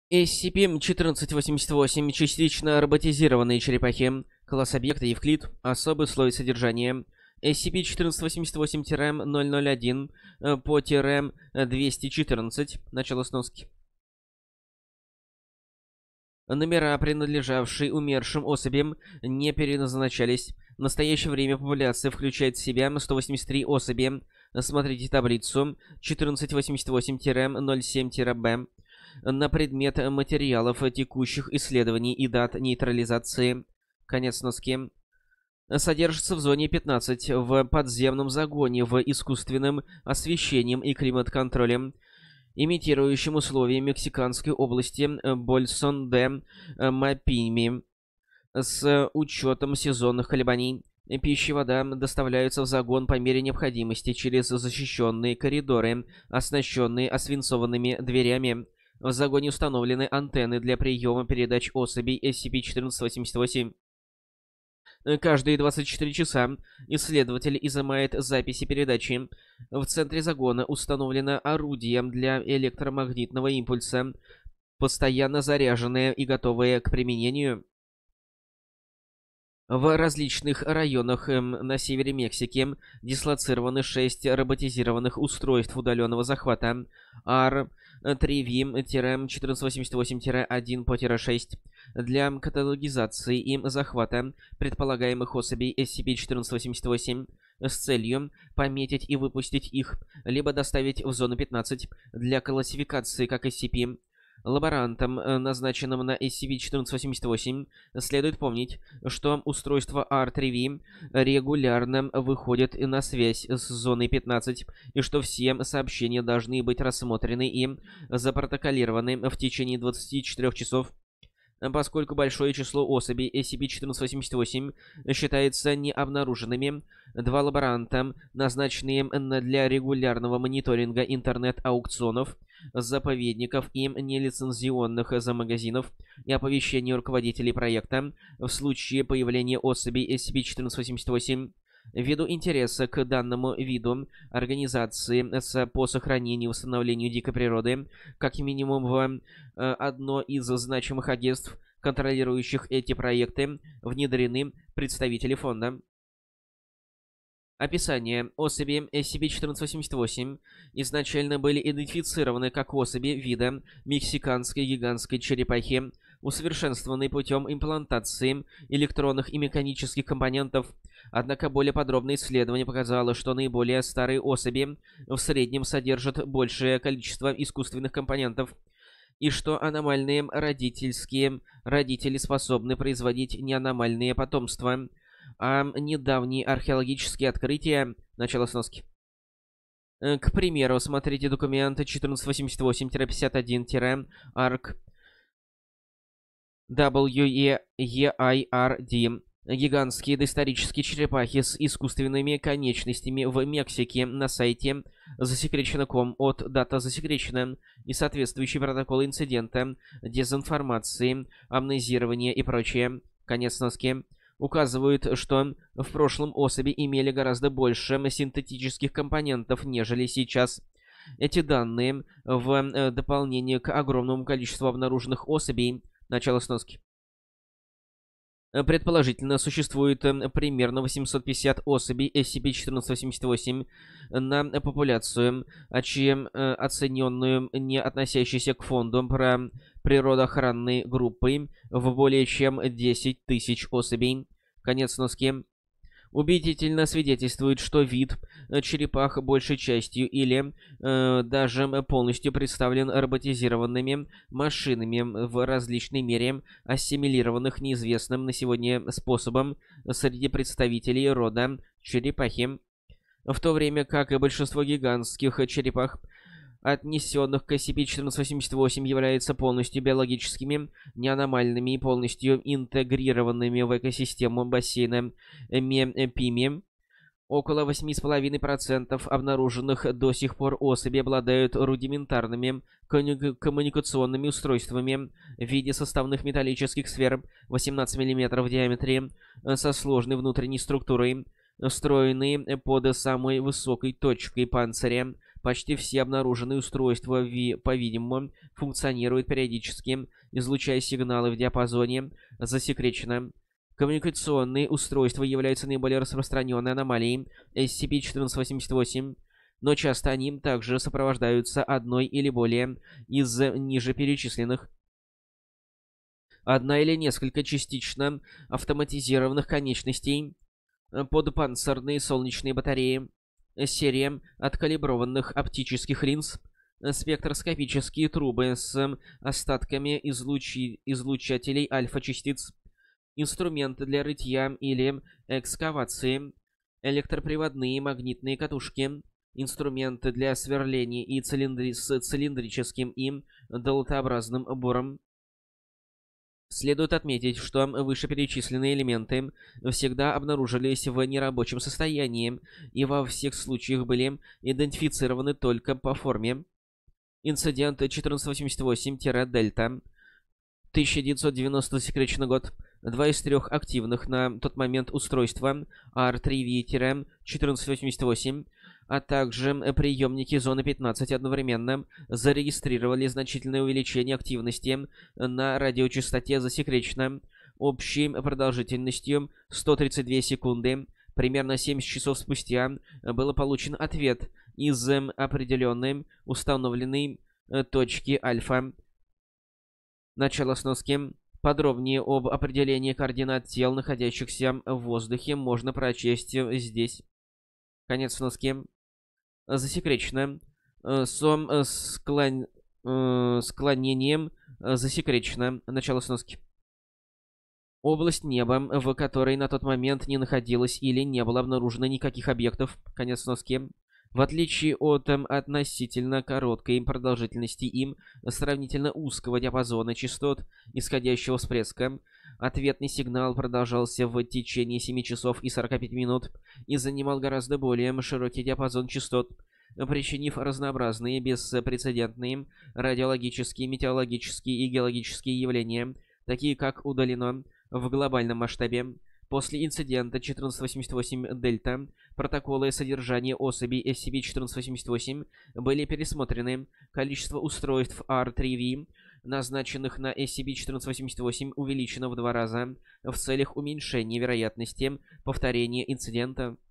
SCP-1488 частично роботизированные черепахи. Класс объекта Евклид. Особый слой содержания. SCP-1488-001 по 214. Начало сноски. Номера, принадлежавшие умершим особям, не переназначались. В настоящее время популяция включает в себя 183 особи. Смотрите таблицу 1488-07-B на предмет материалов текущих исследований и дат нейтрализации. Конец сноски. Содержится в зоне 15 в подземном загоне в искусственным освещением и климат-контролем, имитирующим условия Мексиканской области Больсон-де-Мапими с учетом сезонных колебаний. Пища и вода доставляются в загон по мере необходимости через защищенные коридоры, оснащенные освинцованными дверями. В загоне установлены антенны для приема передач особей SCP-1488. Каждые 24 часа исследователь изымает записи передачи. В центре загона установлено орудие для электромагнитного импульса, постоянно заряженное и готовое к применению. В различных районах на севере Мексики дислоцированы 6 роботизированных устройств удаленного захвата R3V-1488-1 по 6 для каталогизации и захвата предполагаемых особей SCP-1488 с целью пометить и выпустить их, либо доставить в зону 15 для классификации как SCP. Лаборантам, назначенным на SCP-1488, следует помнить, что устройство R3V регулярно выходит на связь с зоной 15, и что все сообщения должны быть рассмотрены и запротоколированы в течение 24 часов. Поскольку большое число особей SCP-1488 считается необнаруженными, 2 лаборанта, назначенные для регулярного мониторинга интернет-аукционов, заповедников и нелицензионных магазинов и оповещения руководителей проекта в случае появления особей SCP-1488, ввиду интереса к данному виду организации по сохранению и восстановлению дикой природы, как минимум в одно из значимых агентств, контролирующих эти проекты, внедрены представители фонда. Описание. Особи SCP-1488 изначально были идентифицированы как особи вида мексиканской гигантской черепахи, усовершенствованные путем имплантации электронных и механических компонентов. Однако более подробное исследование показало, что наиболее старые особи в среднем содержат большее количество искусственных компонентов, и что аномальные родители способны производить неаномальные потомства. А недавние археологические открытия... Начало сноски. К примеру, смотрите документ 1488-51-ARC WEIRD. Гигантские доисторические черепахи с искусственными конечностями в Мексике на сайте засекречено.com от дата засекречено и соответствующие протоколы инцидента, дезинформации, амнезирования и прочее. Конец сноски. Указывают, что в прошлом особи имели гораздо больше синтетических компонентов, нежели сейчас. Эти данные в дополнение к огромному количеству обнаруженных особей. Начало сноски. Предположительно, существует примерно 850 особей SCP-1488 на популяцию, оцененную не относящейся к фонду природоохранной группой в более чем 10 тысяч особей. Конец сноски. Убедительно свидетельствует, что вид черепах большей частью или даже полностью представлен роботизированными машинами в различной мере, ассимилированных неизвестным на сегодня способом среди представителей рода черепахи, в то время как и большинство гигантских черепах, отнесенных к SCP-1488, являются полностью биологическими, неаномальными и полностью интегрированными в экосистему бассейна Мепими. Около 8,5% обнаруженных до сих пор особей обладают рудиментарными коммуникационными устройствами в виде составных металлических сфер 18 мм в диаметре со сложной внутренней структурой, встроенные под самой высокой точкой панциря, Почти все обнаруженные устройства, по-видимому, функционируют периодически, излучая сигналы в диапазоне засекречено. Коммуникационные устройства являются наиболее распространенной аномалией SCP-1488, но часто они также сопровождаются одной или более из ниже перечисленных. Одна или несколько частично автоматизированных конечностей, подпанцирные солнечные батареи, серия откалиброванных оптических линз, спектроскопические трубы с остатками излучателей альфа-частиц, инструменты для рытья или экскавации, электроприводные магнитные катушки, инструменты для сверления и с цилиндрическим и долотообразным бором. Следует отметить, что вышеперечисленные элементы всегда обнаружились в нерабочем состоянии и во всех случаях были идентифицированы только по форме. Инцидент 1488-Дельта, 1990 засекреченный год. Два из трех активных на тот момент устройства R3V-1488, а также приемники зоны 15 одновременно зарегистрировали значительное увеличение активности на радиочастоте засекречено общей продолжительностью 132 секунды. Примерно 70 часов спустя был получен ответ из определенной установленной точки альфа. Начало сноски. Подробнее об определении координат тел, находящихся в воздухе, можно прочесть здесь. Конец сноски. Засекречено. Склонением засекречено. Начало сноски. Область неба, в которой на тот момент не находилось или не было обнаружено никаких объектов. Конец сноски. В отличие от относительно короткой продолжительности им сравнительно узкого диапазона частот исходящего всплеска, ответный сигнал продолжался в течение 7 часов и 45 минут и занимал гораздо более широкий диапазон частот, причинив разнообразные беспрецедентные радиологические, метеорологические и геологические явления, такие как удалено в глобальном масштабе. После инцидента 1488 Дельта протоколы содержания особей SCP-1488 были пересмотрены. Количество устройств R3V, назначенных на SCP-1488, увеличено в 2 раза в целях уменьшения вероятности повторения инцидента.